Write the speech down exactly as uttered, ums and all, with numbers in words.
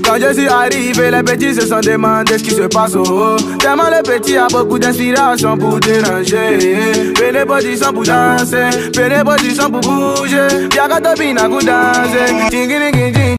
Quand je suis arrivé, les petits se sont demandé ce qui se passe au haut. Tellement le petit a beaucoup d'inspiration pour déranger. Fais les positions pour danser, fais les positions pour bouger. Y'a qu'à te bina pour danser.